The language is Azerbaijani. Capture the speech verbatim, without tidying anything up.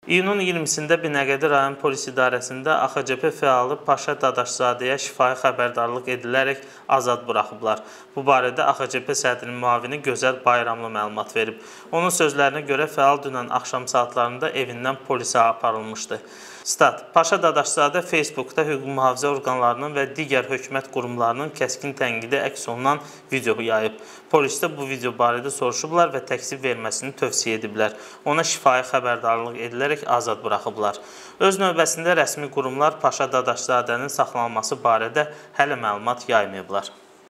İyunun iyirmisində Binəqədi rayon polis idarəsində A X C P fəalı Paşa Dadaşzadəyə şifahi xəbərdarlıq edilərək azad buraxıblar. Bu barədə A X C P sədrinin müavini Gözəl Bayramlı məlumat verib. Onun sözlərinə görə fəal dünən axşam saatlarında evindən polisə aparılmışdı. Stat: Paşa Dadaşzadə Facebookda hüquq mühafizə orqanlarının və digər hökumət qurumlarının kəskin tənqidi əks olunan video yayıb. Polisdə bu video barədə soruşublar və təksib verməsini tövsiyə ediblər. Ona şifahi xəbərdarlıq edilərək azad buraxıblar. Öz növbəsində rəsmi qurumlar Paşa Dadaşzadənin saxlanılması barədə hələ məlumat yaymayıblar.